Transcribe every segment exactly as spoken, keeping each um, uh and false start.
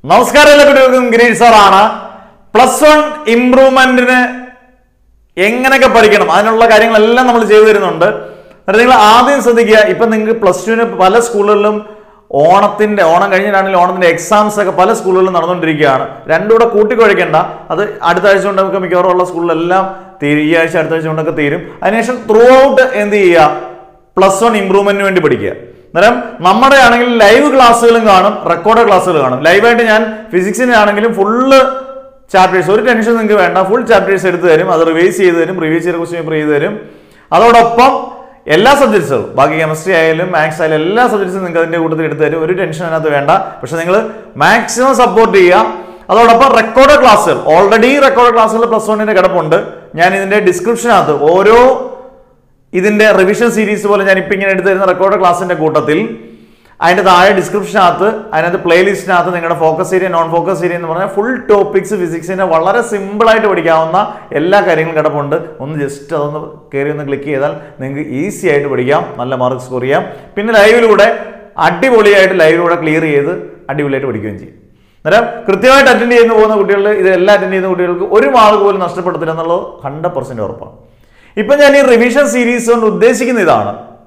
നമസ്കാരം എല്ലാ കുട്ടികൾക്കും ഗിരീഷ് സാറാണ്. പ്ലസ് വൺ ഇംപ്രൂവ്മെന്റിന് എങ്ങനെയൊക്കെ പഠിക്കണം അതിനുള്ള കാര്യങ്ങളെല്ലാം നമ്മൾ ചെയ്തു തരുന്നുണ്ട്. നിങ്ങൾ ആദ്യം ശ്രദ്ധിക്കുക, ഇപ്പം നിങ്ങൾക്ക് പ്ലസ് ടുവിന് പല സ്കൂളുകളിലും ഓണത്തിന്റെ ഓണം കഴിഞ്ഞിട്ടാണെങ്കിലും ഓണത്തിന്റെ എക്സാംസ് ഒക്കെ പല സ്കൂളുകളിലും നടന്നുകൊണ്ടിരിക്കുകയാണ്. രണ്ടും കൂടെ കൂട്ടിക്കുഴയ്ക്കേണ്ട, അത് അടുത്ത ആഴ്ച കൊണ്ട് നമുക്ക് മിക്കവാറും ഉള്ള സ്കൂളിലെല്ലാം തീരും. ഈ ആഴ്ച അടുത്ത ആഴ്ച കൊണ്ടൊക്കെ തീരും. അതിനുശേഷം ത്രൂ ഔട്ട് എന്ത് ചെയ്യുക, പ്ലസ് വൺ ഇംപ്രൂവ്മെന്റിന് വേണ്ടി പഠിക്കുക. അന്നേരം നമ്മുടെ ആണെങ്കിൽ ലൈവ് ക്ലാസ്സുകളും കാണും, റെക്കോർഡ് ക്ലാസ്സുകൾ കാണും. ലൈവായിട്ട് ഞാൻ ഫിസിക്സിന് ആണെങ്കിലും ഫുള്ള് ചാപ്റ്റേഴ്സ്, ഒരു ടെൻഷൻ നിങ്ങൾക്ക് വേണ്ട, ഫുൾ ചാപ്റ്റേഴ്സ് എടുത്തു തരും, അത് റിവൈസ് ചെയ്ത് തരും, പ്രീവിയസ് ഇയർ ക്വസ്റ്റ്യൻ പേപ്പർ ചെയ്ത് തരും. അതോടൊപ്പം എല്ലാ സബ്ജക്ട്സുകളും, ബാക്കി കെമിസ്ട്രി ആയാലും മാത്സ് ആയാലും എല്ലാ സബ്ജക്ട്സും നിങ്ങൾക്ക് അതിന്റെ കൂട്ടത്തിൽ എടുത്തു തരും. ഒരു ടെൻഷൻ അതിനകത്ത് വേണ്ട. പക്ഷെ നിങ്ങൾ മാക്സിമം സപ്പോർട്ട് ചെയ്യുക. അതോടൊപ്പം റെക്കോർഡ് ക്ലാസ്സുകൾ, ഓൾറെഡി റെക്കോർഡ് ക്ലാസ്സുകൾ പ്ലസ് വണ്ണിന്റെ കിടപ്പുണ്ട്. ഞാൻ ഇതിന്റെ ഡിസ്ക്രിപ്ഷനകത്ത് ഓരോ ഇതിന്റെ റിവിഷൻ സീരീസ് പോലെ ഞാൻ ഇപ്പം ഇങ്ങനെ എടുത്തു തരുന്ന റെക്കോർഡ് ക്ലാസ്സിന്റെ കൂട്ടത്തിൽ അതിന്റെ താഴെ ഡിസ്ക്രിപ്ഷനകത്ത് അതിനകത്ത് പ്ലേലിസ്റ്റിനകത്ത് നിങ്ങളുടെ focus area, non focus area എന്ന് പറഞ്ഞാൽ ഫുൾ ടോപ്പിക്സ് ഫിസിക്സിന്റെ വളരെ സിമ്പിൾ ആയിട്ട് പഠിക്കാവുന്ന എല്ലാ കാര്യങ്ങളും കിടപ്പുണ്ട്. ഒന്ന് ജസ്റ്റ് അതൊന്ന് കയറി ഒന്ന് ക്ലിക്ക് ചെയ്താൽ നിങ്ങൾക്ക് ഈസി ആയിട്ട് പഠിക്കാം, നല്ല മാർക്ക് സ്കോർ ചെയ്യാം. പിന്നെ ലൈവിലൂടെ അടിപൊളിയായിട്ട് ലൈവിലൂടെ ക്ലിയർ ചെയ്ത് അടിപൊളിയായിട്ട് പഠിക്കുകയും ചെയ്യും. അന്നേരം കൃത്യമായിട്ട് അറ്റൻഡ് ചെയ്യുന്ന പോകുന്ന കുട്ടികൾ, ഇതെല്ലാം അറ്റൻഡ് ചെയ്യുന്ന കുട്ടികൾക്ക് ഒരു മാർക്ക് പോലും നഷ്ടപ്പെടുത്തില്ല എന്നുള്ളത് ഹൺഡ്രഡ് പെർസെന്റ് ഉറപ്പാണ്. ഇപ്പൊ ഞാൻ ഈ റിവിഷൻ സീരീസ് കൊണ്ട് ഉദ്ദേശിക്കുന്ന ഇതാണ്,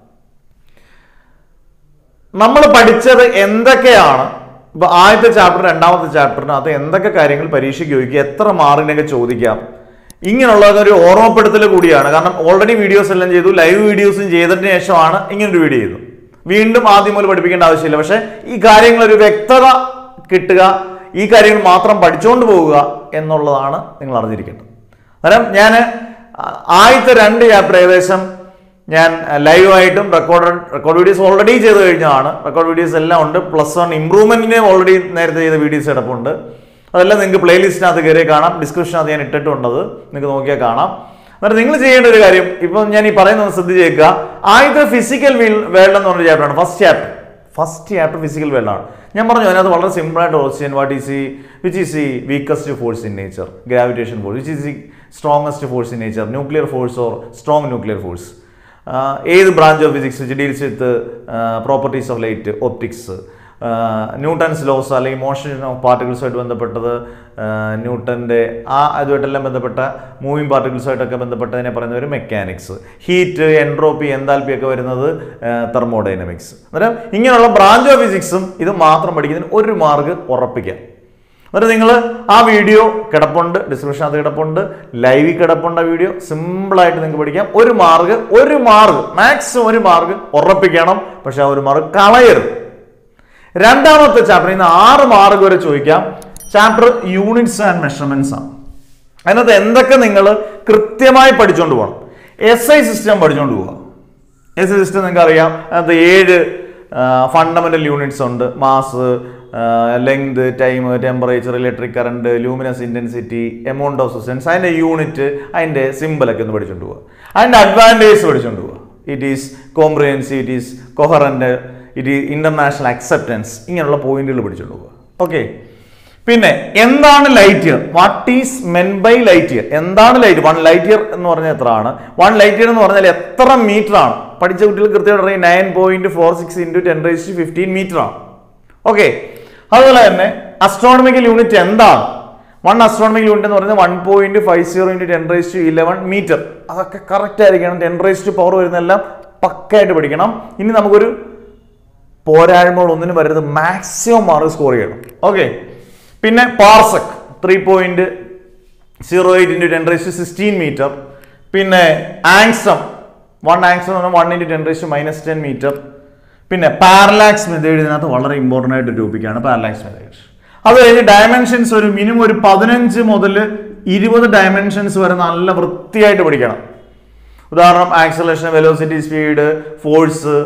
നമ്മൾ പഠിച്ചത് എന്തൊക്കെയാണ്. ഇപ്പൊ ആദ്യത്തെ ചാപ്റ്റർ രണ്ടാമത്തെ ചാപ്റ്ററിനകത്ത് എന്തൊക്കെ കാര്യങ്ങൾ പരീക്ഷയ്ക്ക് ചോദിക്കുക, എത്ര മാർക്കിനൊക്കെ ചോദിക്കാം, ഇങ്ങനെയുള്ളതൊരു ഓർമ്മപ്പെടുത്തൽ കൂടിയാണ്. കാരണം ഓൾറെഡി വീഡിയോസ് എല്ലാം ചെയ്തു, ലൈവ് വീഡിയോസും ചെയ്തതിന് ശേഷമാണ് ഇങ്ങനൊരു വീഡിയോ ചെയ്തു. വീണ്ടും ആദ്യം മുതൽ പഠിപ്പിക്കേണ്ട ആവശ്യമില്ല. പക്ഷെ ഈ കാര്യങ്ങളൊരു വ്യക്തത കിട്ടുക, ഈ കാര്യങ്ങൾ മാത്രം പഠിച്ചുകൊണ്ട് പോവുക എന്നുള്ളതാണ് നിങ്ങൾ അറിഞ്ഞിരിക്കേണ്ടത്. അന്നേരം ഞാൻ ആദ്യത്തെ രണ്ട് ചാപ്റ്റർ ഏകദേശം ഞാൻ ലൈവായിട്ടും റെക്കോർഡ് റെക്കോർഡ് വീഡിയോസ് ഓൾറെഡി ചെയ്ത് കഴിഞ്ഞാണ്. റെക്കോർഡ് വീഡിയോസ് എല്ലാം ഉണ്ട്. പ്ലസ് വൺ ഇംപ്രൂവ്മെന്റിന് ഓൾറെഡി നേരത്തെ ചെയ്ത വീഡിയോസ് കിടപ്പുണ്ട്. അതെല്ലാം നിങ്ങൾക്ക് പ്ലേലിസ്റ്റിനകത്ത് കയറി കാണാം. ഡിസ്ക്രിപ്ഷനകത്ത് ഞാൻ ഇട്ടിട്ടുണ്ടത് നിങ്ങൾക്ക് നോക്കിയാൽ കാണാം. എന്നിട്ട് നിങ്ങൾ ചെയ്യേണ്ട ഒരു കാര്യം, ഇപ്പം ഞാൻ ഈ പറയുന്നത് ശ്രദ്ധിച്ചേക്കുക. ആദ്യത്തെ ഫിസിക്കൽ വേൾഡ് എന്ന് പറഞ്ഞ ചാപ്റ്ററാണ് first chapter. First chapter physical world ആണ്. ഞാൻ പറഞ്ഞു അതിനകത്ത് വളരെ സിമ്പിൾ ആയിട്ട് ക്വസ്റ്റ്യൻ, വാട്ട് ഈസ് ഈ വിച്ച് ഈസ് ഈ weakest force in nature, gravitation force, which is the strongest force in nature, nuclear force or strong nuclear force, ഏത് branch of physics which deals with properties of light, optics, Newton's laws അല്ലെങ്കിൽ motion of പാർട്ടിക്കിൾസുമായിട്ട് ബന്ധപ്പെട്ടത്, ന്യൂട്ടൻ്റെ ആ അതുമായിട്ടെല്ലാം ബന്ധപ്പെട്ട moving പാർട്ടിക്കിൾസുമായിട്ടൊക്കെ ബന്ധപ്പെട്ടതിനെ പറയുന്ന ഒരു mechanics, heat, entropy, enthalpy ഒക്കെ വരുന്നത് തെർമോഡൈനമിക്സ്. അന്നേരം ഇങ്ങനെയുള്ള ബ്രാഞ്ച് ഓഫ് ഫിസിക്സും ഇത് മാത്രം പഠിക്കുന്നതിന് ഒരു മാർക്ക് ഉറപ്പിക്കാം. എന്നിട്ട് നിങ്ങൾ ആ വീഡിയോ കിടപ്പുണ്ട്, ഡിസ്ക്രിപ്ഷനകത്ത് കിടപ്പുണ്ട്, ലൈവിൽ കിടപ്പുണ്ട്. ആ വീഡിയോ സിമ്പിളായിട്ട് നിങ്ങൾക്ക് പഠിക്കാം. ഒരു മാർക്ക് ഒരു മാർക്ക് മാക്സിമം ഒരു മാർക്ക് ഉറപ്പിക്കണം. പക്ഷെ ആ ഒരു മാർക്ക് കളയരുത്. രണ്ടാമത്തെ ചാപ്റ്റർ ഇന്ന് ആറ് മാർക്ക് വരെ ചോദിക്കാം. ചാപ്റ്റർ യൂണിറ്റ്സ് ആൻഡ് മെഷർമെന്റ്സ് ആണ്. അതിനകത്ത് എന്തൊക്കെ നിങ്ങൾ കൃത്യമായി പഠിച്ചുകൊണ്ട് പോകണം. എസ് ഐ സിസ്റ്റം പഠിച്ചുകൊണ്ട് പോവുക. എസ് ഐ സിസ്റ്റം നിങ്ങൾക്ക് അറിയാം. അതിനകത്ത് ഏഴ് ഫണ്ടമെന്റൽ യൂണിറ്റ്സ് ഉണ്ട്. Mass, length, time, temperature, electric current, luminous intensity, amount of substance, അതിന്റെ യൂണിറ്റ്, അതിന്റെ സിമ്പിളൊക്കെ ഒന്ന് പഠിച്ചുകൊണ്ട് പോവുക. അതിന്റെ അഡ്വാൻറ്റേജ് പഠിച്ചുകൊണ്ട് പോവുക. It is comprehensive, it is coherent, it is international acceptance, ഇങ്ങനെയുള്ള പോയിന്റുകൾ പഠിച്ചുകൊണ്ട് പോവുക. ഓക്കെ. പിന്നെ എന്താണ് light year, what is meant by light year, എന്താണ് ലൈറ്റ്, വൺ ലൈറ്റ് ഇയർ എന്ന് പറഞ്ഞാൽ എത്ര ആണ്, വൺ ലൈറ്റ് ഇയർ എന്ന് പറഞ്ഞാൽ എത്ര മീറ്റർ ആണ്. പഠിച്ച കുട്ടികൾ കൃത്യമായിട്ട് പറയും nine point four six into ten raise to fifteen metre ആണ്. ഓക്കെ. അതുപോലെ തന്നെ അസ്ട്രോണമിക്കൽ യൂണിറ്റ് എന്താണ്, വൺ അസ്ട്രോണമിക്കൽ യൂണിറ്റ് എന്ന് പറയുന്നത് one point five zero into ten raise to eleven metre. അതൊക്കെ കറക്റ്റ് ആയിരിക്കണം. ടെൻ റൈസ് ടു പവർ വരുന്നതെല്ലാം പക്കായിട്ട് പഠിക്കണം. ഇനി നമുക്കൊരു പോരായ്മകൾ ഒന്നിനും വരരുത്, മാക്സിമം മാർക്ക് സ്കോർ ചെയ്യണം. ഓക്കെ. പിന്നെ parsec three point zero eight into ten raise to sixteen metre. പിന്നെ ആങ്സ്റ്റം, വൺ ആങ്സ്റ്റം എന്ന് പറഞ്ഞാൽ one into ten raise to minus ten metre. പിന്നെ പാരലാക്സ് മെത്തേഡ് ഇതിനകത്ത് വളരെ ഇമ്പോർട്ടൻ്റ് ആയിട്ട് ടോപ്പിക്കാണ് പാരലാക്സ് മെത്തേഡ്. അത് കഴിഞ്ഞ് ഡയമെൻഷൻസ് ഒരു മിനിമം ഒരു പതിനഞ്ച് മുതൽ ഇരുപത് ഡയമെൻഷൻസ് വരെ നല്ല വൃത്തിയായിട്ട് പഠിക്കണം. ഉദാഹരണം acceleration, velocity, speed, force,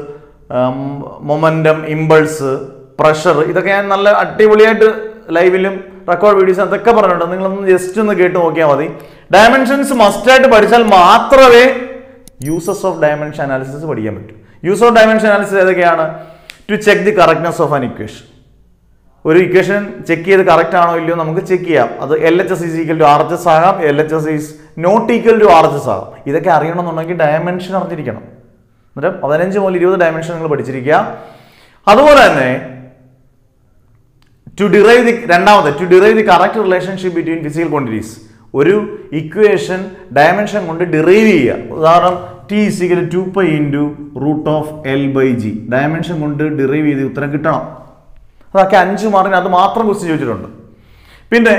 momentum, impulse, pressure, ഇതൊക്കെ ഞാൻ നല്ല അടിപൊളിയായിട്ട് ലൈവിലും റെക്കോർഡ് വീഡിയോസും അതൊക്കെ പറഞ്ഞിട്ടുണ്ട്. നിങ്ങളൊന്ന് ജസ്റ്റ് ഒന്ന് കേട്ട് നോക്കിയാൽ മതി. ഡയമെൻഷൻസ് മസ്റ്റായിട്ട് പഠിച്ചാൽ മാത്രമേ യൂസസ് ഓഫ് ഡയമെൻഷൻ അനാലിസിസ് പഠിക്കാൻ പറ്റൂ. യൂസ് ഓഫ് ഡയമെൻഷൻ അനാലിസിസ് ഏതൊക്കെയാണ്? To check the correctness of an equation. ഒരു ഇക്വേഷൻ ചെക്ക് ചെയ്ത് കറക്റ്റ് ആണോ ഇല്ലയോ നമുക്ക് ചെക്ക് ചെയ്യാം. അത് L H S is equal to R H S ആകാം, L H S is not equal to R H S ആകാം. ഇതൊക്കെ അറിയണമെന്നുണ്ടെങ്കിൽ ഡയമെൻഷൻ അറിഞ്ഞിരിക്കണം. എന്നിട്ട് പതിനഞ്ച് മുതൽ ഇരുപത് ഡയമെൻഷൻ നിങ്ങൾ പഠിച്ചിരിക്കുക. അതുപോലെ തന്നെ ടു ഡിറൈവ് ദി രണ്ടാമത്തെ to derive the correct relationship between physical quantities. ഒരു ഇക്വേഷൻ ഡയമെൻഷൻ കൊണ്ട് ഡിറൈവ് ചെയ്യുക. ഉദാഹരണം T is equal to pi into root of L by G dimension കൊണ്ട് ഡിറൈവ് ചെയ്ത് ഉത്തരം കിട്ടണം. അതൊക്കെ അഞ്ച് മാർക്കിന് അത് മാത്രം ക്വസ്റ്റ്യൻ ചോദിച്ചിട്ടുണ്ട്. പിന്നെ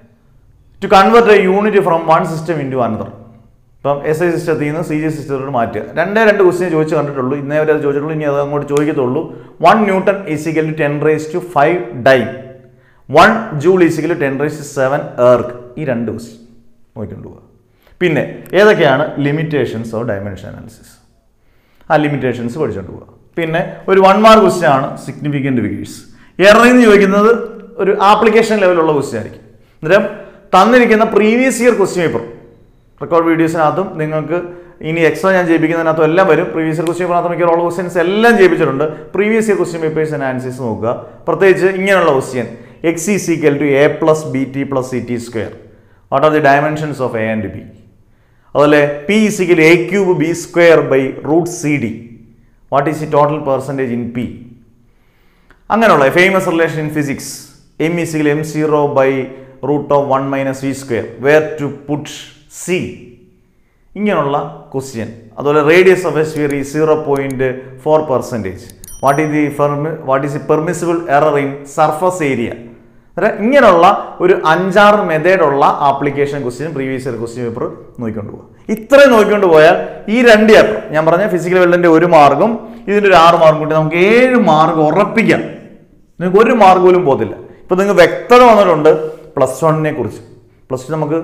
to convert a unit from one system into another. ഇപ്പം എസ് ഐ സിസ്റ്റത്തിൽ നിന്ന് സി ജി സിസ്റ്റത്തിലോട്ട് മാറ്റുക. രണ്ടേ രണ്ട് ക്വസ്റ്റ്യൻ ചോദിച്ച് കണ്ടിട്ടുള്ളൂ, ഇന്നേ വരെ അത് ചോദിച്ചിട്ടുള്ളൂ, ഇനി അത് അങ്ങോട്ട് ചോദിക്കത്തുള്ളൂ. One newton is equal to ten raise to five dyne, one joule is equal to ten raise to seven erg. ഈ രണ്ട് ക്വസ്റ്റ്യൻ നോക്കിക്കൊണ്ട് പോവുക. പിന്നെ ഏതൊക്കെയാണ് ലിമിറ്റേഷൻസ് ഓഫ് ഡയമെൻഷൻ അനാലിസിസ്, ആ ലിമിറ്റേഷൻസ് പഠിച്ചുകൊണ്ട് പോവുക. പിന്നെ ഒരു വൺ മാർക്ക് ക്വസ്റ്റ്യൻ ആണ് സിഗ്നിഫിക്കൻറ്റ് ഫിഗേഴ്സ്. എററിൽ നിന്ന് ചോദിക്കുന്നത് ഒരു ആപ്ലിക്കേഷൻ ലെവലുള്ള ക്വസ്റ്റ്യൻ ആയിരിക്കും. അന്നേരം തന്നിരിക്കുന്ന previous year question paper record വീഡിയോസിനകത്തും നിങ്ങൾക്ക് ഇനി എക്സ്ട്രാ ഞാൻ ചെയ്യിപ്പിക്കുന്നതിനകത്തും എല്ലാം വരും. പ്രീവിയസ് ഇയർ ക്വസ്റ്റ്യൻ പേപ്പറിനകത്ത് മിക്ക ഓൾ ക്വസ്റ്റ്യൻസ് എല്ലാം ചെയ്യിപ്പിച്ചിട്ടുണ്ട്. Previous year question papers analysis നോക്കുക. പ്രത്യേകിച്ച് ഇങ്ങനെയുള്ള question X is equal to A plus B T plus C T square, what are the dimensions of A and B. അതുപോലെ P is equal A cube B square by root C D, what is the total percentage in P. അങ്ങനെയുള്ള famous relation in physics M is equal M zero by root of one minus V square, where to put C. ഇങ്ങനെയുള്ള question. അതുപോലെ radius of a sphere ഈ zero point four percentage, what is the what is the permissible error in surface area. ഇങ്ങനെയുള്ള ഒരു അഞ്ചാറ് മെത്തേഡുള്ള application question previous year question paper നോക്കിക്കൊണ്ട് പോകുക. ഇത്രയും നോക്കിക്കൊണ്ട് പോയാൽ ഈ രണ്ട് ചാപ്റ്റർ ഞാൻ പറഞ്ഞ ഫിസിക്കൽ വേൾഡിന്റെ ഒരു മാർക്കും ഇതിൻ്റെ ഒരു ആറ് മാർക്കും കൂട്ടി നമുക്ക് ഏഴ് മാർക്ക് ഉറപ്പിക്കാം. നിങ്ങൾക്ക് ഒരു മാർക്ക് പോലും പോകത്തില്ല. ഇപ്പം നിങ്ങൾക്ക് വ്യക്തത വന്നിട്ടുണ്ട് പ്ലസ് വണ്ണിനെ കുറിച്ച്. പ്ലസ് ടു നമുക്ക്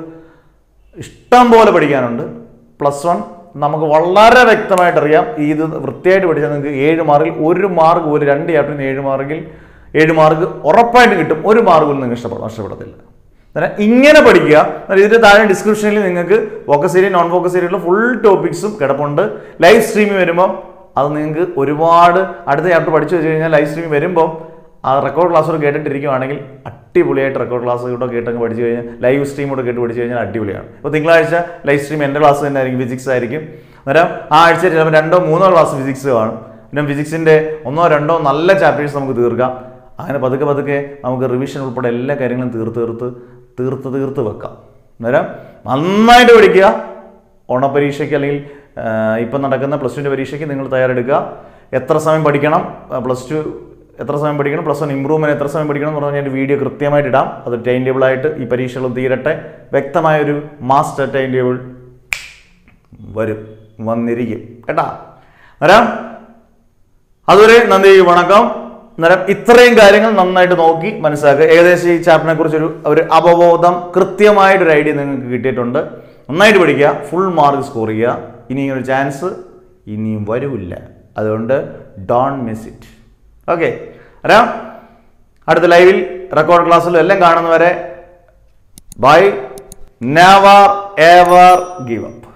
ഇഷ്ടം പോലെ പഠിക്കാനുണ്ട്. പ്ലസ് വൺ നമുക്ക് വളരെ വ്യക്തമായിട്ട് അറിയാം. ഇത് വൃത്തിയായിട്ട് പഠിച്ചാൽ നിങ്ങൾക്ക് ഏഴ് മാർക്കിൽ ഒരു മാർക്ക് പോലും, രണ്ട് ചാപ്റ്ററിന് ഏഴ് മാർക്കിൽ ഏഴ് മാർക്ക് ഉറപ്പായിട്ട് കിട്ടും. ഒരു മാർക്ക് പോലും നിങ്ങൾക്ക് ഇഷ്ടപ്പെടും നഷ്ടപ്പെടത്തില്ല. അന്നേരം ഇങ്ങനെ പഠിക്കുക. ഇതിൻ്റെ താഴെ ഡിസ്ക്രിപ്ഷനിൽ നിങ്ങൾക്ക് ഫോക്കസ് ഏരിയ നോൺ ഫോക്കസ് ഏരിയയിലുള്ള ഫുൾ ടോപ്പിക്സും കിടപ്പുണ്ട്. ലൈവ് സ്ട്രീമിൽ വരുമ്പോൾ അത് നിങ്ങൾക്ക് ഒരുപാട് അടുത്ത ചാപ്റ്റർ പഠിച്ചു വെച്ച് കഴിഞ്ഞാൽ ലൈവ് സ്ട്രീമിൽ വരുമ്പോൾ ആ റെക്കോർഡ് ക്ലാസ്സുകൾ കേട്ടിട്ടിരിക്കുകയാണെങ്കിൽ അടിപൊളിയായിട്ട് റെക്കോർഡ് ക്ലാസ് കൂടെ കേട്ടങ്ങ് പഠിച്ചു കഴിഞ്ഞാൽ ലൈവ് സ്ട്രീം കൂടെ കേട്ട് പഠിച്ചു കഴിഞ്ഞാൽ അടിപൊളിയാണ്. ഇപ്പോൾ തിങ്കളാഴ്ച ലൈവ് സ്ട്രീം എൻ്റെ ക്ലാസ് തന്നെ ആയിരിക്കും, ഫിസിക്സ് ആയിരിക്കും. അന്നേരം ആ ആഴ്ച ചിലപ്പോൾ രണ്ടോ മൂന്നോ ക്ലാസ് ഫിസിക്സ് കാണും. പിന്നെ ഫിസിക്സിൻ്റെ ഒന്നോ രണ്ടോ നല്ല ചാപ്റ്റേഴ്സ് നമുക്ക് തീർക്കാം. അങ്ങനെ പതുക്കെ പതുക്കെ നമുക്ക് റിവിഷൻ ഉൾപ്പെടെ എല്ലാ കാര്യങ്ങളും തീർത്ത് തീർത്ത് തീർത്ത് തീർത്ത് വെക്കാം. അന്നേരം നന്നായിട്ട് പഠിക്കുക. ഓണപരീക്ഷയ്ക്ക് അല്ലെങ്കിൽ ഇപ്പം നടക്കുന്ന പ്ലസ് ടുവിൻ്റെ പരീക്ഷയ്ക്ക് നിങ്ങൾ തയ്യാറെടുക്കുക. എത്ര സമയം പഠിക്കണം, പ്ലസ് ടു എത്ര സമയം പഠിക്കണം, പ്ലസ് വൺ ഇമ്പ്രൂവ്മെൻറ്റ് എത്ര സമയം പഠിക്കണം എന്ന് പറഞ്ഞാൽ ഞാൻ വീഡിയോ കൃത്യമായിട്ട് ഇടാം. അത് ടൈം ടേബിളായിട്ട് ഈ പരീക്ഷകൾ തീരട്ടെ. വ്യക്തമായൊരു മാസ്റ്റർ ടൈം ടേബിൾ വരും, വന്നിരിക്കും കേട്ടാ. അന്നേരം അതുവരെ നന്ദി, വണക്കം. അന്നേരം ഇത്രയും കാര്യങ്ങൾ നന്നായിട്ട് നോക്കി മനസ്സിലാക്കുക. ഏകദേശം ഈ ചാപ്റ്ററിനെ കുറിച്ചൊരു ഒരു അവബോധം, കൃത്യമായിട്ടൊരു ഐഡിയ നിങ്ങൾക്ക് കിട്ടിയിട്ടുണ്ട്. നന്നായിട്ട് പഠിക്കുക, ഫുൾ മാർക്ക് സ്കോർ ചെയ്യുക. ഇനിയൊരു ചാൻസ് ഇനിയും വരില്ല. അതുകൊണ്ട് ഡോണ്ട് മിസ് ഇറ്റ്. ഓക്കെ, അരാം അടുത്ത ലൈവിൽ റെക്കോർഡ് ക്ലാസ്സിലും എല്ലാം കാണുന്നവരെ bye. Never ever give up.